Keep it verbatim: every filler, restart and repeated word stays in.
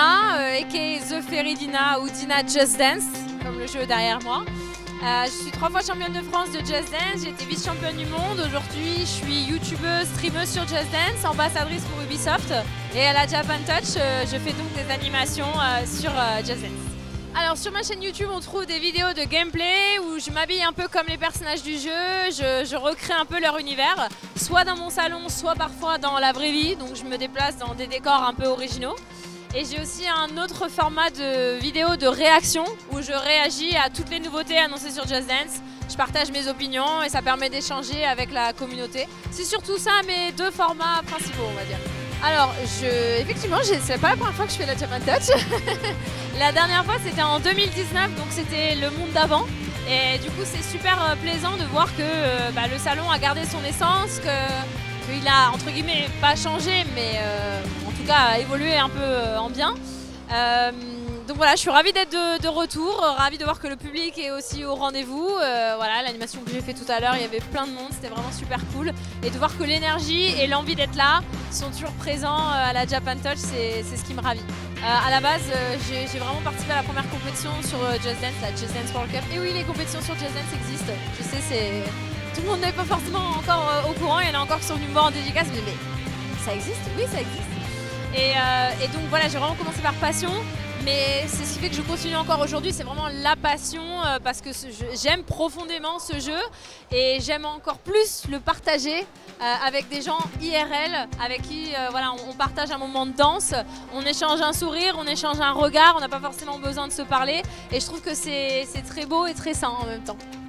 Dina, euh, aka The Fairy Dina ou Dina Just Dance, comme le jeu derrière moi. Euh, je suis trois fois championne de France de Just Dance, j'ai été vice-championne du monde. Aujourd'hui, je suis youtubeuse, streameuse sur Just Dance, ambassadrice pour Ubisoft. Et à la Japan Touch, euh, je fais donc des animations euh, sur euh, Just Dance. Alors sur ma chaîne YouTube, on trouve des vidéos de gameplay où je m'habille un peu comme les personnages du jeu, je, je recrée un peu leur univers, soit dans mon salon, soit parfois dans la vraie vie, donc je me déplace dans des décors un peu originaux. Et j'ai aussi un autre format de vidéo de réaction où je réagis à toutes les nouveautés annoncées sur Just Dance. Je partage mes opinions et ça permet d'échanger avec la communauté. C'est surtout ça mes deux formats principaux, on va dire. Alors, je, effectivement, c'est pas la première fois que je fais la Japan Touch. La dernière fois, c'était en deux mille dix-neuf, donc c'était le monde d'avant. Et du coup, c'est super plaisant de voir que euh, bah, le salon a gardé son essence, qu'il a, entre guillemets, pas changé, mais euh, en tout cas, a évolué un peu euh, en bien. Euh, donc voilà, je suis ravie d'être de, de retour, ravie de voir que le public est aussi au rendez-vous. Euh, voilà, l'animation que j'ai fait tout à l'heure, il y avait plein de monde, c'était vraiment super cool. Et de voir que l'énergie et l'envie d'être là sont toujours présents à la Japan Touch, c'est ce qui me ravit. Euh, à la base, euh, j'ai vraiment participé à la première compétition sur euh, Just Dance, la Just Dance World Cup. Et oui, les compétitions sur Just Dance existent. Je sais, c'est tout le monde n'est pas forcément encore euh, au courant. Il y en a encore qui sont venus me voir en dédicace, mais, mais ça existe? Oui, ça existe. Et, euh, et donc voilà, j'ai vraiment commencé par passion. Mais c'est ce qui fait que je continue encore aujourd'hui, c'est vraiment la passion euh, parce que j'aime profondément ce jeu et j'aime encore plus le partager euh, avec des gens I R L avec qui euh, voilà, on, on partage un moment de danse, on échange un sourire, on échange un regard, on n'a pas forcément besoin de se parler et je trouve que c'est très beau et très sain en même temps.